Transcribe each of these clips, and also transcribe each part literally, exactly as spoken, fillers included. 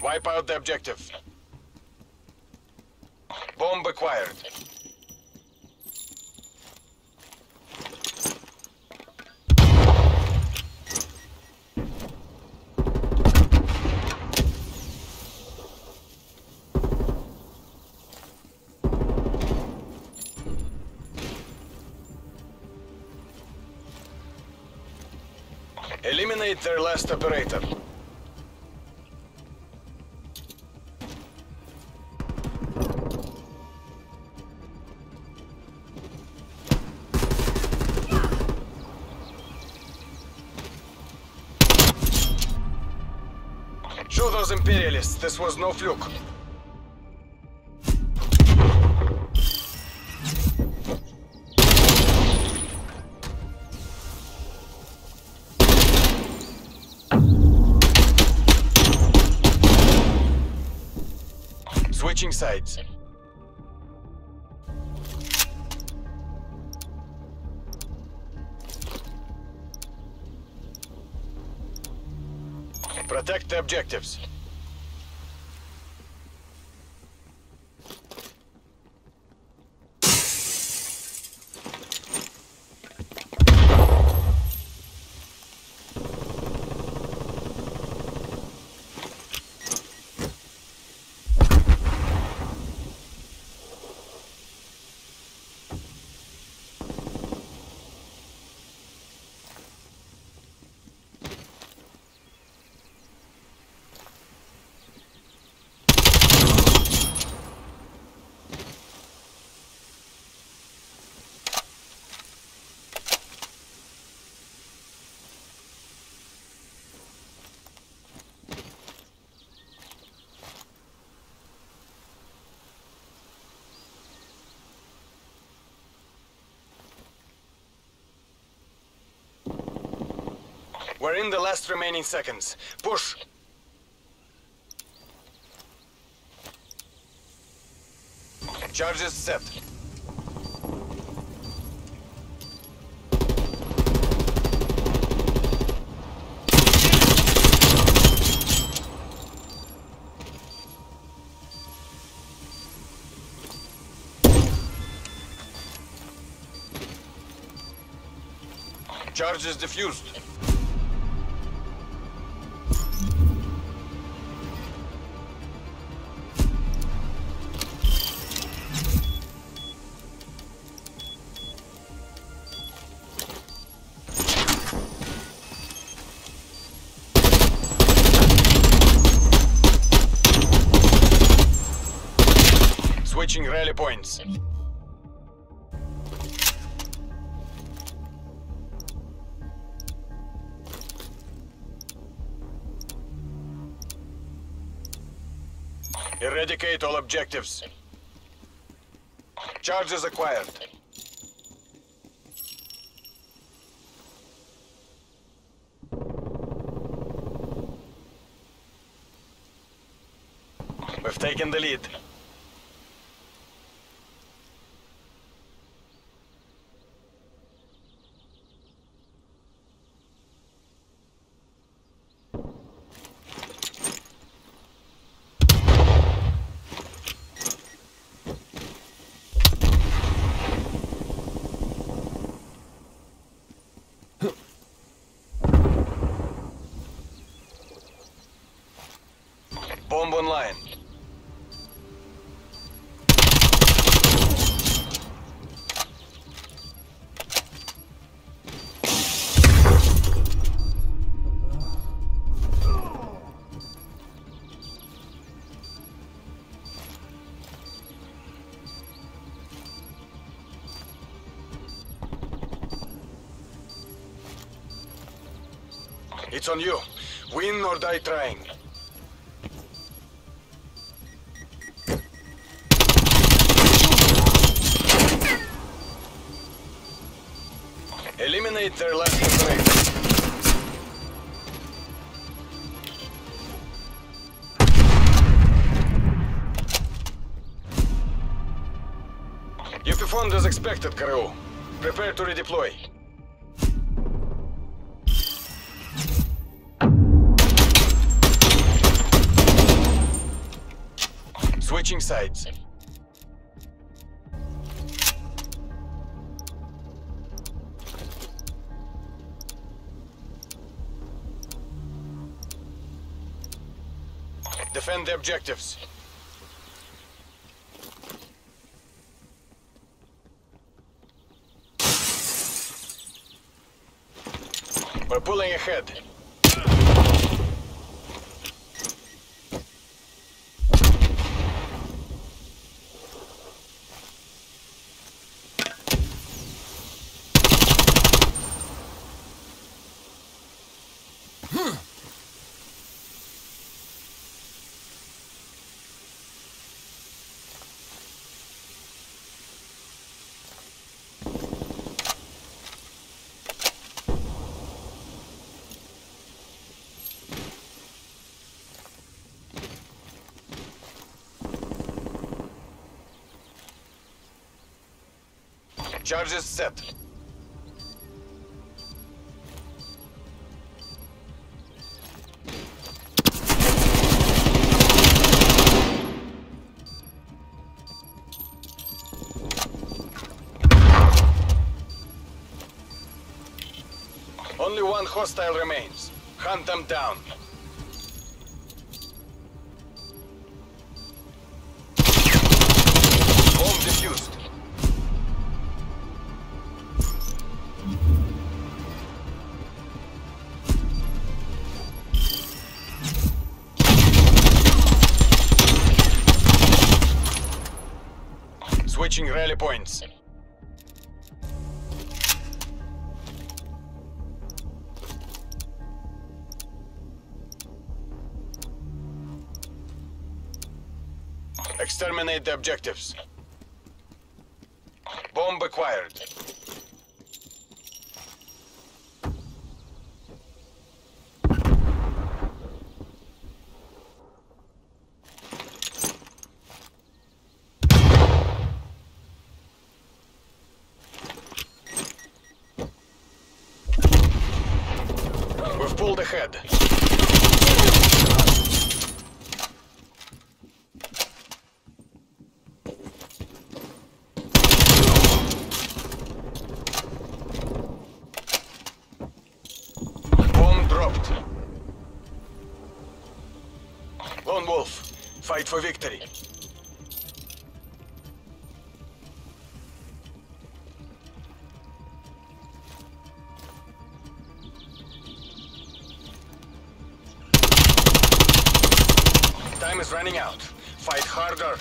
Wipe out the objective. Bomb acquired. Eliminate their last operator. Show those Imperialists this was no fluke. Switching sides. Protect the objectives. We're in the last remaining seconds. Push! Charges set. Charges defused. Switching rally points. Eradicate all objectives. Charges acquired. We've taken the lead. Bomb online. It's on you. Win or die trying. Eliminate their last operator. You performed as expected, Karoo. Prepare to redeploy. Switching sides. Defend the objectives. We're pulling ahead. Charges set. Only one hostile remains. Hunt them down. Bomb defused. Switching rally points. Exterminate the objectives. Bomb acquired. We've pulled ahead. Bomb dropped. Lone Wolf, fight for victory. Time is running out. Fight harder.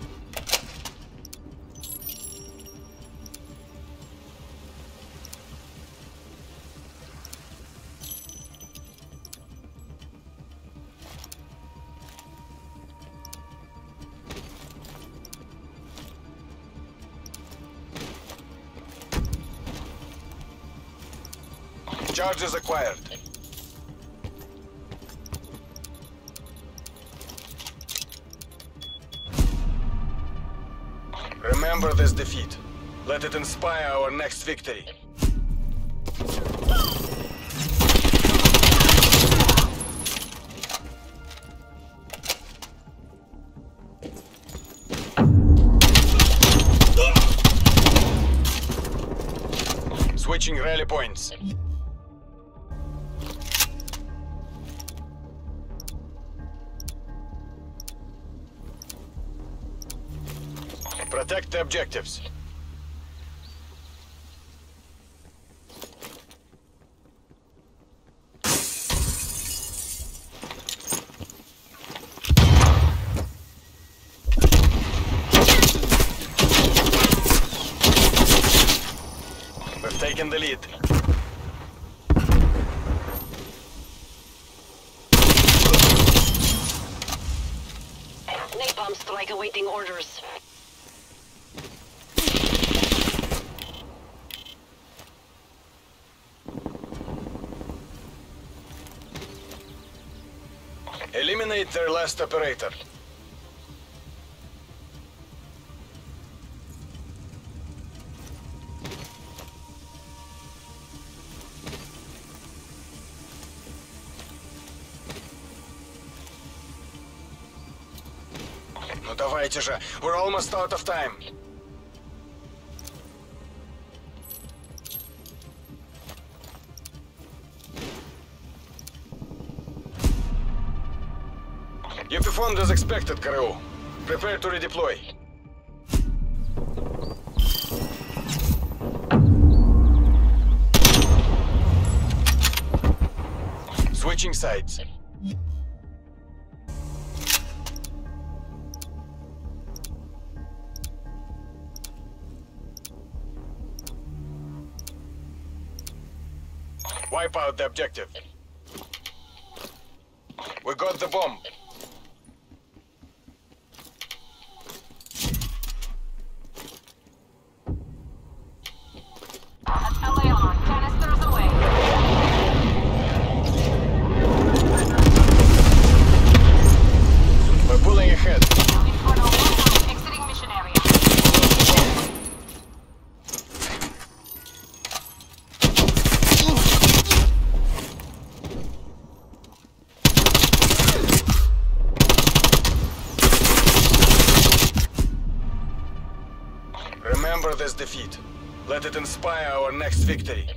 Charges acquired. Remember this defeat. Let it inspire our next victory. Switching rally points. Protect the objectives. We've taken the lead. Napalm strike awaiting orders. Eliminate their last operator. давайте же. We're almost out of time. You performed as expected, Kareu. Prepare to redeploy. Switching sides. Wipe out the objective. We got the bomb. L A R, canisters away. We're pulling ahead. Inferno one, exiting mission area. Remember this defeat. Let it inspire our next victory.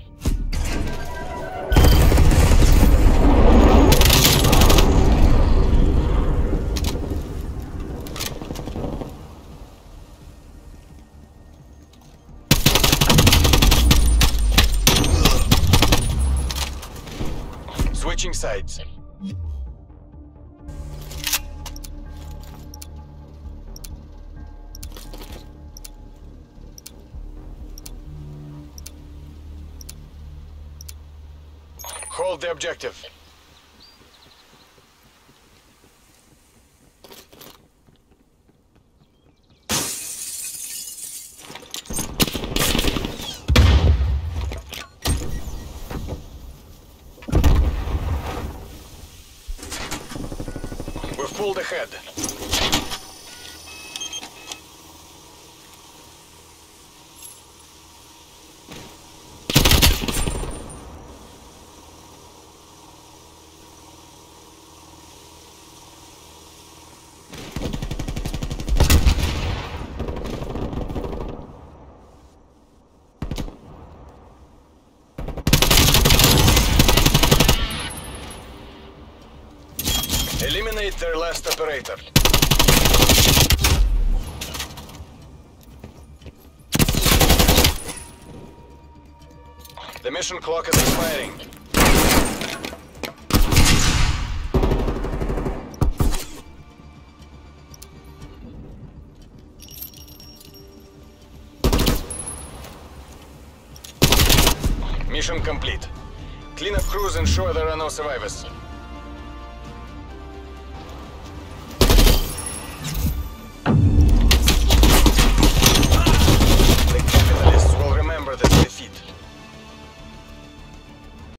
Switching sides. Hold the objective. We've pulled ahead. Eliminate their last operator. The mission clock is expiring. Mission complete. Clean up crews, ensure there are no survivors.